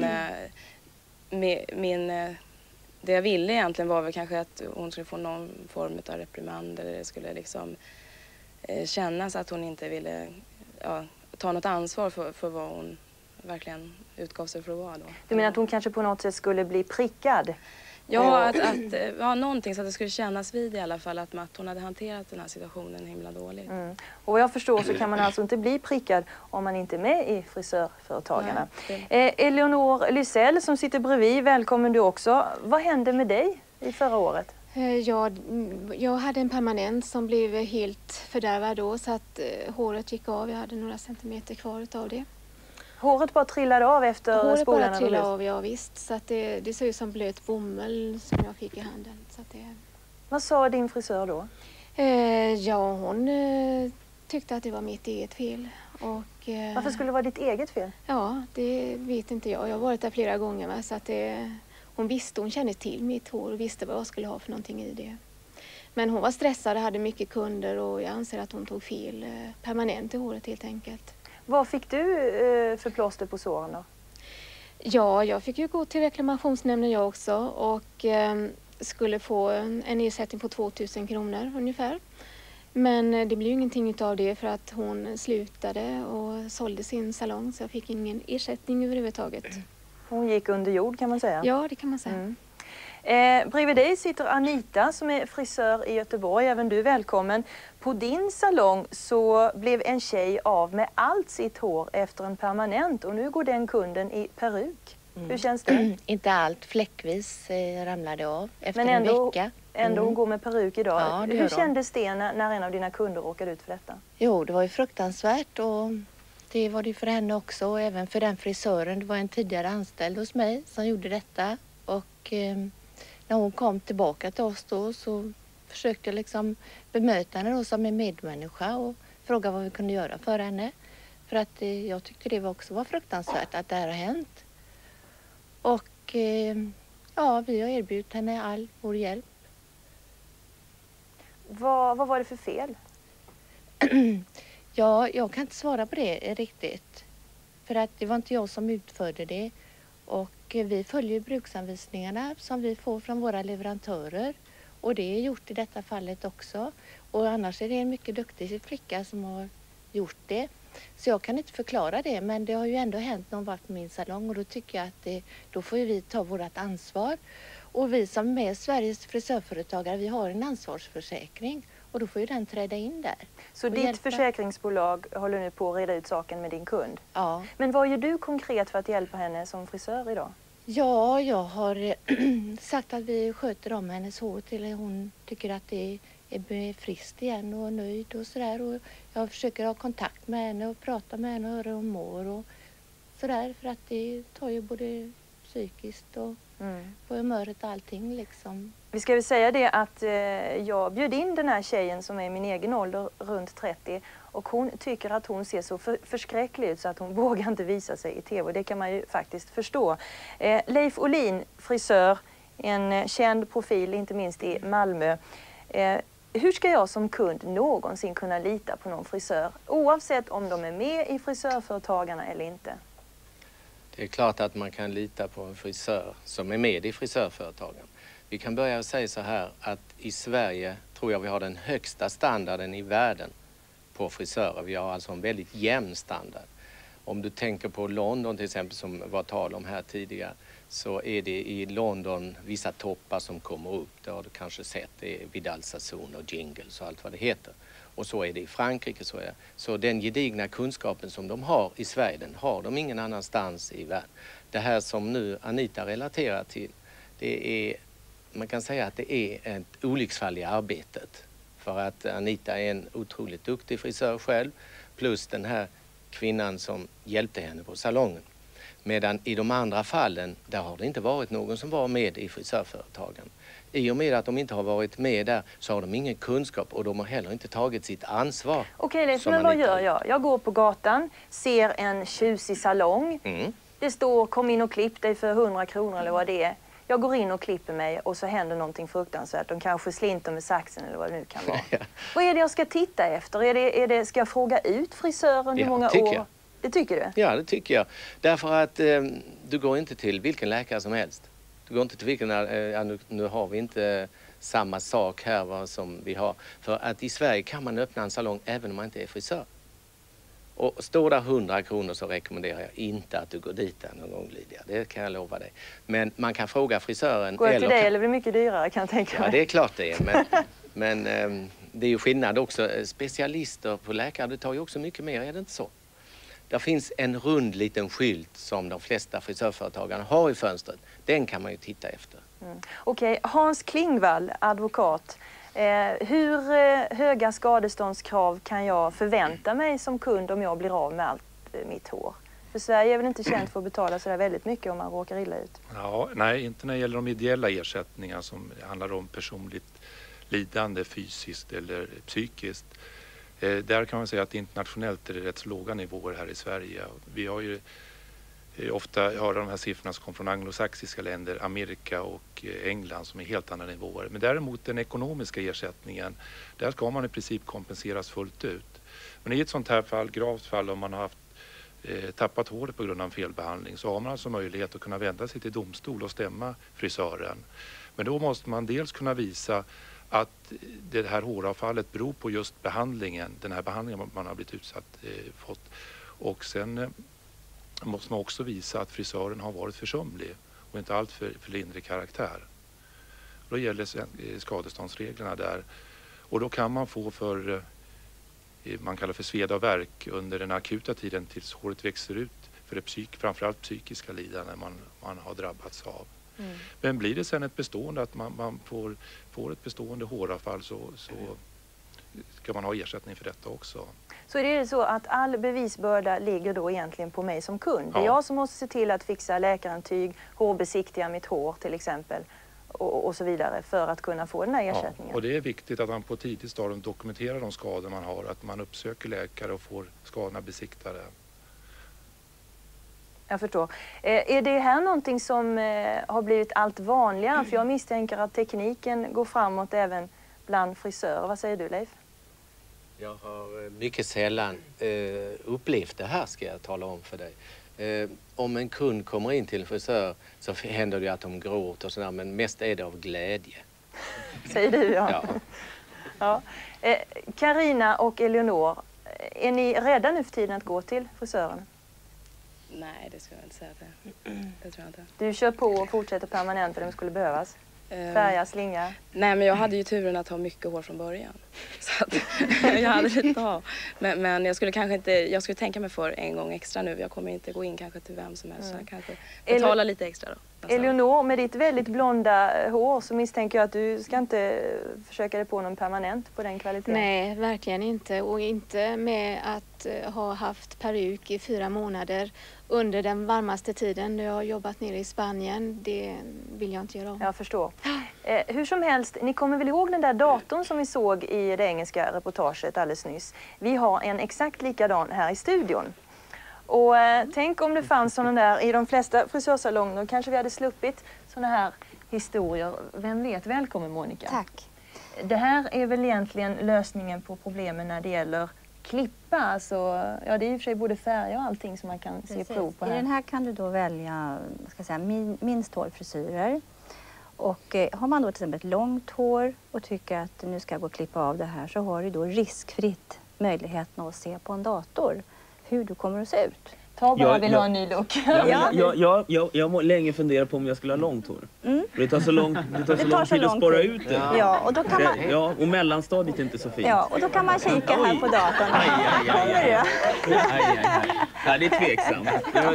D: det jag ville egentligen var väl kanske att hon skulle få någon form av reprimand. Eller det skulle liksom kännas att hon inte ville ta något ansvar för vad hon verkligen utgav sig för att vara då.
A: Du menar att hon kanske på något sätt skulle bli prickad?
D: Ja, någonting så att det skulle kännas vid i alla fall att hon hade hanterat den här situationen himla dåligt.
A: Mm. Och vad jag förstår så kan man alltså inte bli prickad om man inte är med i frisörföretagarna. Eleonor Lysell som sitter bredvid, välkommen du också. Vad hände med dig i förra året?
F: Jag hade en permanent som blev helt fördärvad då så att håret gick av. Jag hade några centimeter kvar utav det.
A: Håret bara trillade av efter spolarna?
F: Håret bara trillade av, ja visst. Så att det ser ut som blöt bomull som jag fick i handen. Så att
A: Vad sa din frisör då?
F: Hon tyckte att det var mitt eget fel. Och,
A: varför skulle det vara ditt eget fel?
F: Ja, det vet inte jag. Jag har varit där flera gånger. Va? Så att hon kände till mitt hår och visste vad jag skulle ha för någonting i det. Men hon var stressad och hade mycket kunder och jag anser att hon tog fel permanent i håret helt enkelt.
A: Vad fick du för plåster på såren då?
F: Ja, jag fick ju gå till reklamationsnämnden jag också och skulle få en ersättning på 2000 kronor ungefär. Men det blev ju ingenting utav det för att hon slutade och sålde sin salong så jag fick ingen ersättning överhuvudtaget.
A: Hon gick under jord kan man säga?
F: Ja, det kan man säga.
A: Mm. Bredvid dig sitter Anita som är frisör i Göteborg. Även du är välkommen. På din salong så blev en tjej av med allt sitt hår efter en permanent och nu går den kunden i peruk. Hur känns det?
W: Inte allt, fläckvis ramlade av efter
A: men ändå,
W: en vecka.
A: Ändå hon går med peruk idag.
W: Ja,
A: hur kändes det när en av dina kunder råkade ut för detta?
W: Jo, det var ju fruktansvärt och det var det för henne också och även för den frisören. Det var en tidigare anställd hos mig som gjorde detta och när hon kom tillbaka till oss då så försökte jag liksom bemöta henne då som en medmänniska och fråga vad vi kunde göra för henne. För att jag tyckte det också var fruktansvärt att det här har hänt. Och vi har erbjudit henne all vår hjälp.
A: Vad var det för fel?
W: Ja, jag kan inte svara på det riktigt. För att det var inte jag som utförde det. Och vi följer bruksanvisningarna som vi får från våra leverantörer. Och det är gjort i detta fallet också. Och annars är det en mycket duktig flicka som har gjort det. Så jag kan inte förklara det. Men det har ju ändå hänt någon vart på min salong. Och då tycker jag att då får vi ta vårt ansvar. Och vi som är Sveriges frisörföretagare, vi har en ansvarsförsäkring. Och då får ju den träda in där.
A: Så ditt försäkringsbolag håller nu på att reda ut saken med din kund?
W: Ja.
A: Men vad gör du konkret för att hjälpa henne som frisör idag?
W: Ja, jag har sagt att vi sköter om hennes hår till hon tycker att det är friskt igen och nöjd och sådär. Och jag försöker ha kontakt med henne och prata med henne och höra hur hon mår och sådär. För att det tar ju både psykiskt och på humöret och allting liksom.
A: Vi ska väl säga det att jag bjöd in den här tjejen som är min egen ålder, runt 30. Och hon tycker att hon ser så förskräcklig ut så att hon vågar inte visa sig i tv. Och det kan man ju faktiskt förstå. Leif Olin, frisör, en känd profil inte minst i Malmö. Hur ska jag som kund någonsin kunna lita på någon frisör? Oavsett om de är med i frisörföretagarna eller inte.
C: Det är klart att man kan lita på en frisör som är med i frisörföretagen. Vi kan börja säga så här att i Sverige tror jag vi har den högsta standarden i världen på frisörer. Vi har alltså en väldigt jämn standard. Om du tänker på London till exempel som var tal om här tidigare, så är det i London vissa toppar som kommer upp. Det har du kanske sett. Det är Vidal Sassoon och Jingles och allt vad det heter. Och så är det i Frankrike. Så den gedigna kunskapen som de har i Sverige, den har de ingen annanstans i världen. Det här som nu Anita relaterar till, det är, man kan säga att det är ett olycksfall i arbetet. För att Anita är en otroligt duktig frisör själv, plus den här kvinnan som hjälpte henne på salongen. Medan i de andra fallen, där har det inte varit någon som var med i frisörföretagen. I och med att de inte har varit med där så har de ingen kunskap och de har heller inte tagit sitt ansvar.
A: Okej, Leif, men vad gör jag? Jag går på gatan, ser en tjusig salong. Det står kom in och klipp dig för 100 kronor eller vad det är. Jag går in och klipper mig och så händer någonting fruktansvärt. De kanske slinter med saxen eller vad det nu kan vara. Vad är det jag ska titta efter? Ska jag fråga ut frisören hur många år? Jag. Det tycker du?
C: Ja, det tycker jag. Därför att du går inte till vilken läkare som helst. Du går inte till vilken... nu har vi inte samma sak här som vi har. För att i Sverige kan man öppna en salong även om man inte är frisör. Och står där 100 kronor så rekommenderar jag inte att du går dit där någon gång, Lydia. Det kan jag lova dig. Men man kan fråga frisören...
A: Går jag till dig eller blir det mycket dyrare kan jag tänka mig?
C: Ja, det är klart det är. Men det är ju skillnad också. Specialister på läkare, det tar ju också mycket mer, är det inte så? Det finns en rund liten skylt som de flesta frisörföretagarna har i fönstret. Den kan man ju titta efter.
A: Okej, Hans Klingvall, advokat. Hur höga skadeståndskrav kan jag förvänta mig som kund om jag blir av med allt mitt hår? För Sverige är väl inte känt för att betala så där väldigt mycket om man råkar illa ut?
G: Ja, nej, inte när det gäller de ideella ersättningar som handlar om personligt lidande fysiskt eller psykiskt. Där kan man säga att internationellt är det rätt låga nivåer här i Sverige. Vi har ju ofta hört de här siffrorna som kommer från anglosaxiska länder, Amerika och England som är helt andra nivåer. Men däremot den ekonomiska ersättningen, där ska man i princip kompenseras fullt ut. Men i ett sånt här fall, gravt fall, om man har haft tappat håret på grund av en felbehandling, så har man alltså möjlighet att kunna vända sig till domstol och stämma frisören. Men då måste man dels kunna visa att det här håravfallet beror på just behandlingen, den här behandlingen man har blivit utsatt fått. Och sen måste man också visa att frisören har varit försumlig och inte allt för lindrig karaktär. Då gäller skadeståndsreglerna där. Och då kan man få för, man kallar för sveda och värk under den akuta tiden tills håret växer ut för det framförallt psykiska lidande man har drabbats av. Men blir det sen ett bestående, att man får ett bestående håravfall, så ska man ha ersättning för detta också.
A: Så är det så att all bevisbörda ligger då egentligen på mig som kund? Det är jag som måste se till att fixa läkarintyg, hårbesiktiga mitt hår till exempel och så vidare för att kunna få den här ersättningen?
G: Ja, och det är viktigt att man på tidigt stadium dokumenterar de skador man har, att man uppsöker läkare och får skadorna besiktade.
A: Jag förstår. Är det här någonting som har blivit allt vanligare? För jag misstänker att tekniken går framåt även bland frisörer. Vad säger du, Leif?
C: Jag har mycket sällan upplevt det här, ska jag tala om för dig. Om en kund kommer in till en frisör så händer det att de gråter och sådär, men mest är det av glädje.
A: Säger du, ja. Ja. Carina och Eleonor, är ni rädda nu för tiden att gå till frisören?
D: Nej, det skulle jag inte säga att det tror jag inte.
A: Du kör på och fortsätter permanent om det skulle behövas? Färga, slinga?
D: Nej, men jag hade ju turen att ha mycket hår från början. Så att jag hade lite att ha. Men jag skulle kanske inte, jag skulle tänka mig för en gång extra nu. Jag kommer inte gå in kanske till vem som helst. Så jag kanske betala lite extra då.
A: Eleonor, med ditt väldigt blonda hår så misstänker jag att du ska inte försöka dig på någon permanent på den kvaliteten.
F: Nej, verkligen inte. Och inte med att ha haft peruk i 4 månader under den varmaste tiden när jag har jobbat nere i Spanien. Det vill jag inte göra om.
A: Jag förstår. Hur som helst, ni kommer väl ihåg den där datorn som vi såg i det engelska reportaget alldeles nyss? Vi har en exakt likadan här i studion. Och tänk om det fanns sådana där i de flesta frisörsalonger. Kanske vi hade sluppit sådana här historier. Vem vet? Välkommen, Monica.
H: Tack.
A: Det här är väl egentligen lösningen på problemen när det gäller klippa. Alltså, ja, det är i och för sig både färger och allting som man kan se prov på här.
E: I den här kan du då välja minst 12 frisyrer. Och har man då till exempel ett långt hår och tycker att nu ska jag gå och klippa av det här, så har du då riskfritt möjligheten att se på en dator hur du kommer att se ut.
A: Bara vill ha en ny look.
B: Jag må länge fundera på om jag skulle ha långt hår. Det tar så lång tid att spara ut det.
E: Ja, och då kan man...
B: Ja, och mellanstadiet är inte så fint.
E: Ja, och då kan man kika här på datorn.
B: Ja, det är tveksamt.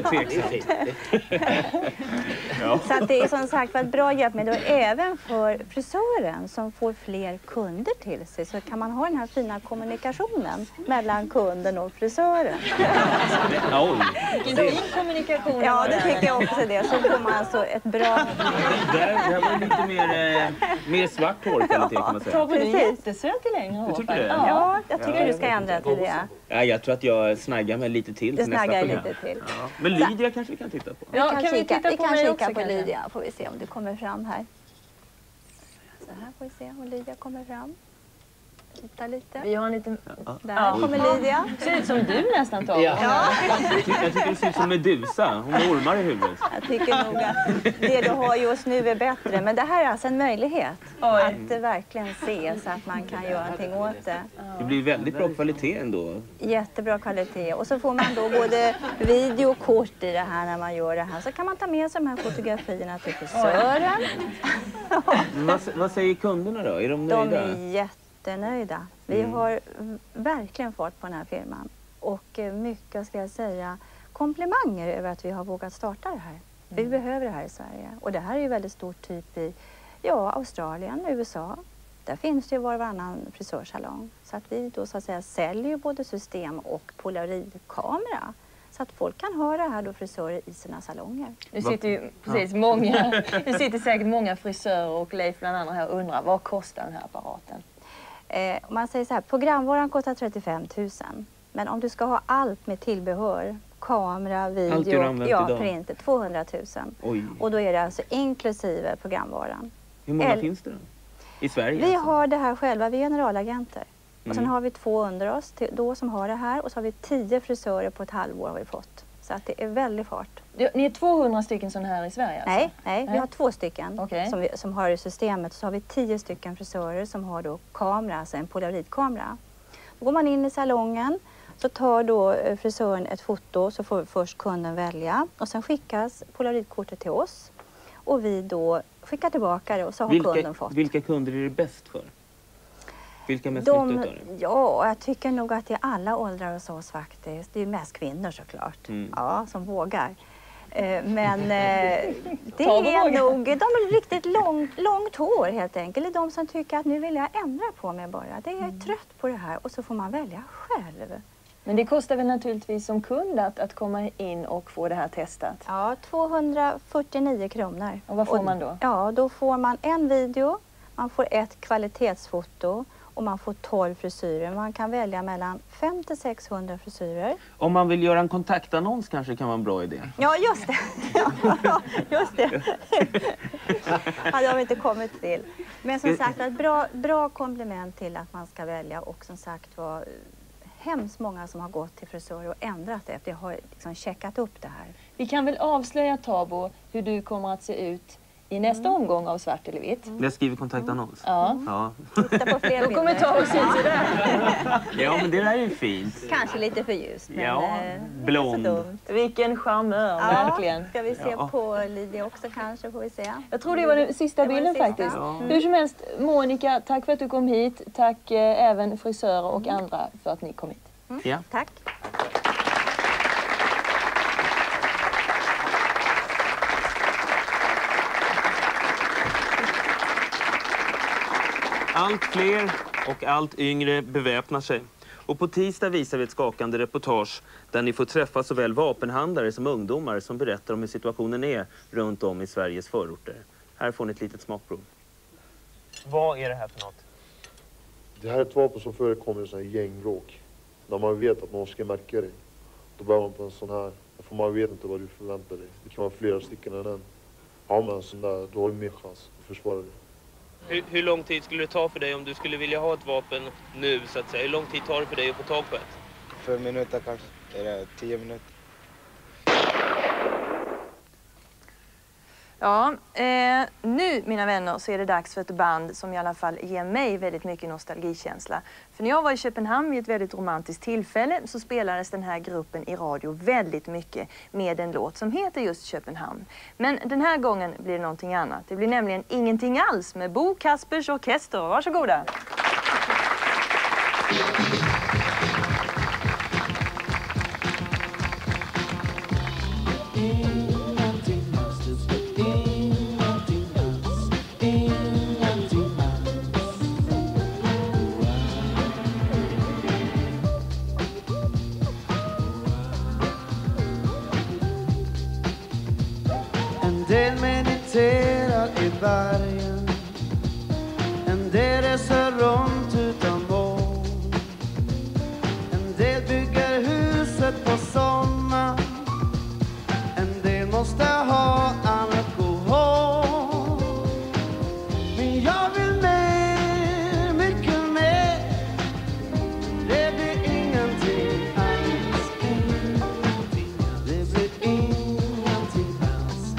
E: Så att det är som sagt ett bra hjälpmedel. Och även för frisören som får fler kunder till sig, så kan man ha den här fina kommunikationen mellan kunden och frisören.
A: Vilken fin kommunikation.
E: Ja, det tycker jag också det. Så får man alltså ett bra...
B: Det var lite mer svart hårkvalitet kan man säga.
A: Tabo, du är jättesöt i längre hår.
B: Du tycker det?
E: Ja, jag tycker du ska ändra till det.
B: Ja, jag tror att jag snaggar mig lite till nästa program.
E: Lite till.
B: Ja. Men Lydia kanske vi kan titta på.
E: Ja, kan vi kan kika på Lydia. Får vi se om du kommer fram här. Så här får vi se om Lydia kommer fram. Titta lite.
A: Vi har en liten...
E: Där kommer Lydia.
A: Ser ut som du nästan, Tabo.
B: Ja. Jag tycker det ser ut som Medusa. Hon har ormar i huvudet.
E: Jag tycker nog att det du har just nu är bättre. Men det här är alltså en möjlighet att verkligen se så att man kan göra någonting åt det.
B: Det blir väldigt bra kvalitet ändå.
E: Jättebra kvalitet. Och så får man då både video och kort i det här när man gör det här. Så kan man ta med sig de här fotografierna till frisören.
B: Vad säger kunderna då? Är de nöjda?
E: De är jättenöjda. Vi har verkligen fått på den här firman. Och mycket, ska jag säga, komplimanger över att vi har vågat starta det här. Vi behöver det här i Sverige. Och det här är ju väldigt stort typ i Australien, USA. Där finns det ju var och varannan frisörsalong. Så att vi då så att säga säljer både system och polaroidkamera. Så att folk kan ha det här då, frisörer i sina salonger.
A: Nu sitter ju nu sitter säkert många frisörer och Leif bland andra här och undrar, vad kostar den här apparaten?
E: Om man säger så här, programvaran kostar 35 000. Men om du ska ha allt med tillbehör, kamera, video, printer, 200 000.
B: Oj.
E: Och då är det alltså inklusive programvaran.
B: Hur många finns det då? I Sverige?
E: Vi har det här själva, vi är generalagenter. Och sen har vi 2 under oss då som har det här. Och så har vi 10 frisörer på ett halvår har vi fått. Så att det är väldigt fart.
A: Ni är 200 stycken sådana här i Sverige alltså?
E: Nej, vi har 2 stycken som har i systemet. Så har vi 10 stycken frisörer som har då kamera, alltså en polaroidkamera. Då går man in i salongen, så tar då frisören ett foto, så får först kunden välja. Och sen skickas polaroidkortet till oss. Och vi då skickar tillbaka det och så har kunden fått.
B: Vilka kunder är det bäst för? Vilka mest nytta utav det?
E: Ja, jag tycker nog att det är alla åldrar hos oss faktiskt. Det är mest kvinnor såklart. Ja, som vågar. Men det är nog de är riktigt långt hår helt enkelt. Det är de som tycker att nu vill jag ändra på mig bara. Jag är trött på det här och så får man välja själv.
A: Men det kostar väl naturligtvis som kund att komma in och få det här testat?
E: Ja, 249 kronor.
A: Och vad får man då?
E: Ja, då får man en video, man får ett kvalitetsfoto och man får 12 frisyrer. Man kan välja mellan 500-600 frisyrer.
B: Om man vill göra en kontaktannons kanske kan vara en bra idé.
E: Ja, just det. Ja, just det. Ja, det har vi inte kommit till. Men som sagt, ett bra komplement till att man ska välja. Och som sagt var hemskt många som har gått till frisörer och ändrat det. Det har liksom checkat upp det här.
A: Vi kan väl avslöja, Tabo, hur du kommer att se ut i nästa omgång av Svart eller vitt.
B: Jag skriver kontaktannons.
A: Ja.
E: Titta på fler
A: då kommer Tabo se ut sådär.
B: Ja, men det där är ju fint.
E: Kanske lite för ljust. Men
B: ja, blond.
A: Vilken charmör, verkligen.
E: Ska vi se på Lydia också kanske, får vi se.
A: Jag tror det var den sista bilden faktiskt. Ja. Hur som helst, Monica, tack för att du kom hit. Tack även frisörer och andra för att ni kom hit.
B: Ja.
E: Tack.
B: Allt fler och allt yngre beväpnar sig. Och på tisdag visar vi ett skakande reportage där ni får träffa såväl vapenhandlare som ungdomar som berättar om hur situationen är runt om i Sveriges förorter. Här får ni ett litet smakprov. Vad är det här för något?
H: Det här är ett vapen som förekommer i sådana här gängbråk. När man vet att någon ska märka dig. Då börjar man på en sån här. För man vet inte vad du förväntar dig. Det kan vara flera stycken än en. Ja, men sån där, då har du mer chans att försvara dig.
B: Hur lång tid skulle det ta för dig om du skulle vilja ha ett vapen nu så att säga? Hur lång tid tar det för dig att få tag på ett?
K: 5 minuter kanske, eller 10 minuter.
A: Ja, nu mina vänner så är det dags för ett band som i alla fall ger mig väldigt mycket nostalgikänsla. För när jag var i Köpenhamn vid ett väldigt romantiskt tillfälle så spelades den här gruppen i radio väldigt mycket med en låt som heter just Köpenhamn. Men den här gången blir det någonting annat. Det blir nämligen Ingenting alls med Bo Kaspers Orkester. Varsågoda!
L: I bergen. En del reser runt utan mål. En del bygger huset på sommar. En del måste ha alkohol. Men jag vill mer, mycket mer. Det blir ingenting alls. Det blir ingenting alls.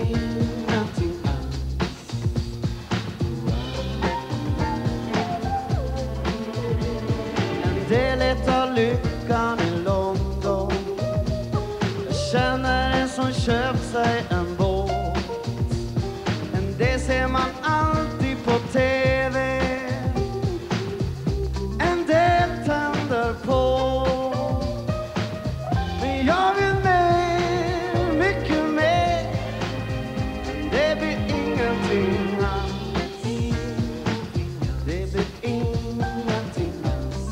L: Lyckan i London. Jag känner en som köpt sig en båt. En del ser man alltid på TV. En del tänder på. Men jag vill mer, mycket mer. Det blir ingenting alls. Det blir ingenting alls.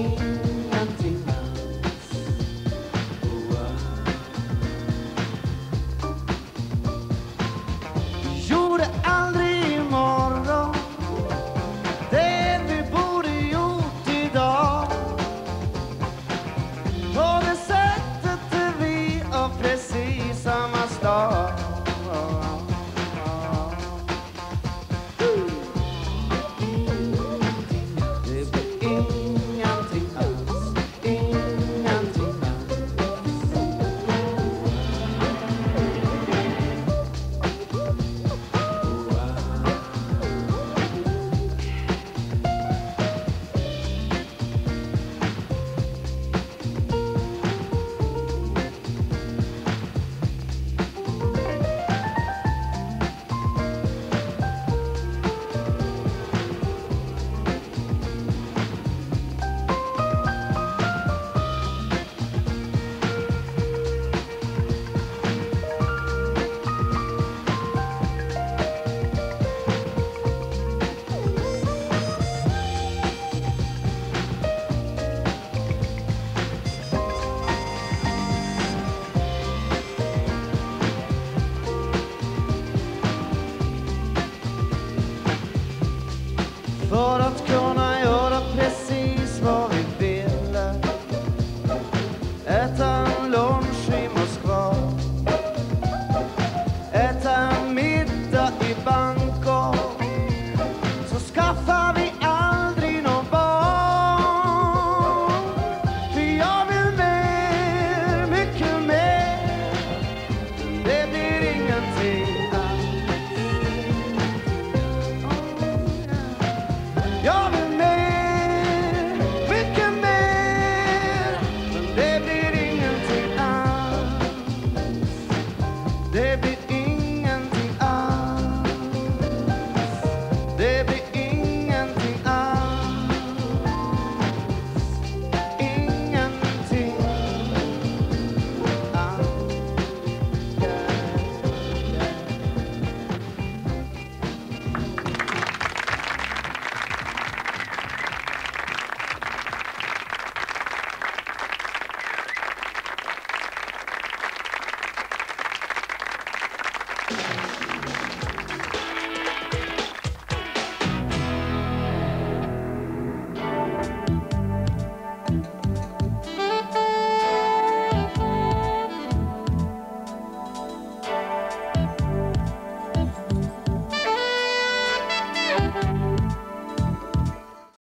L: För att kunna göra precis vad vi ville. Äta